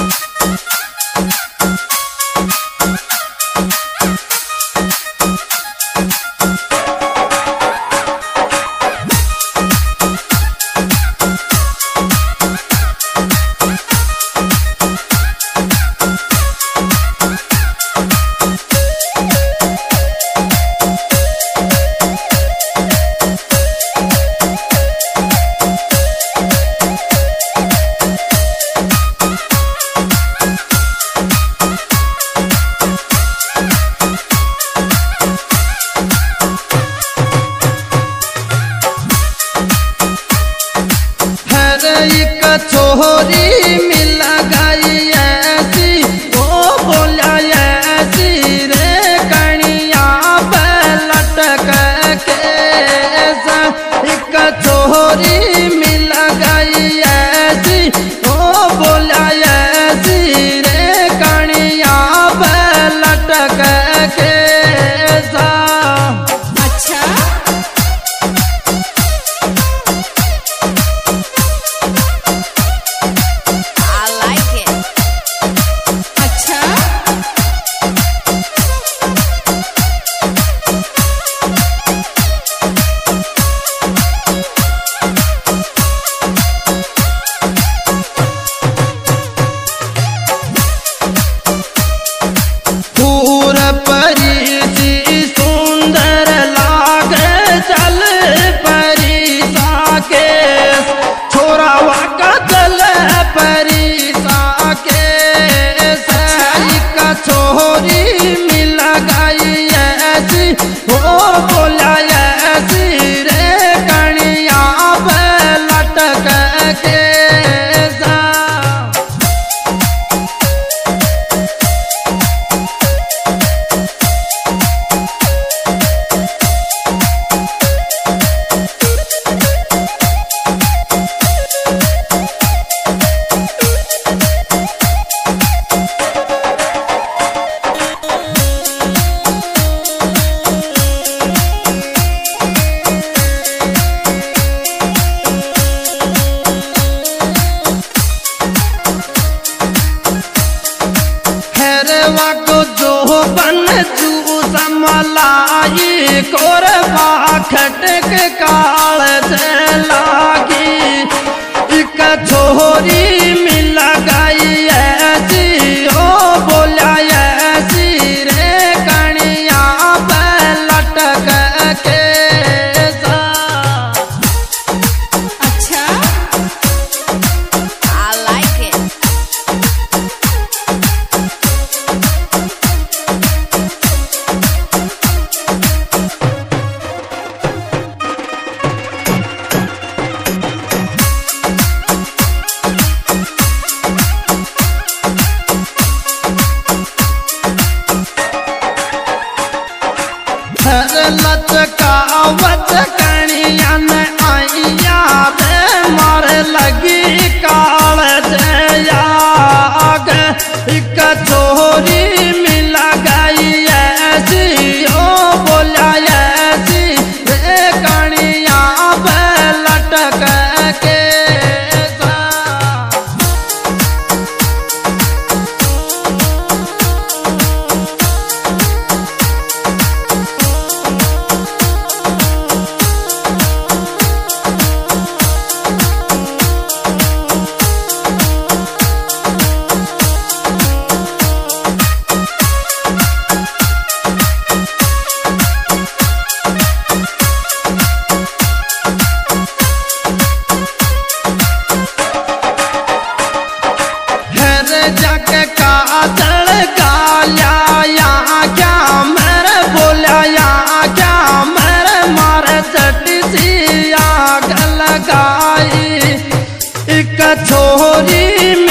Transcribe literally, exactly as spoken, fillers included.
छोरी मिल गई ऐसी ओ बोला ऐसी रे कणिया पे लटक के एक छोरी मिल गई ऐसी ओ बोला ऐसी रे कणिया पे लटक के छोरी मिल गई ऐसी ओ बोला ऐसी रे कणिया पे लटक के को जो बन जू समलाई कोरबा खटक काल से लागी एक छोरी मिल गई ऐसी ओ बोला ऐसी रे कणिया पे लटक के लचकावत कणिया ने आइया रे मार लगी काल जयाग एक छोरी मिल गई ऐसी ओ बोला ऐसी रे कणिया पे लटक के जाके काजल गाया यहाँ क्या मेरे बोला यहाँ क्या मेरे मारे चटी सी आग लगाई एक छोरी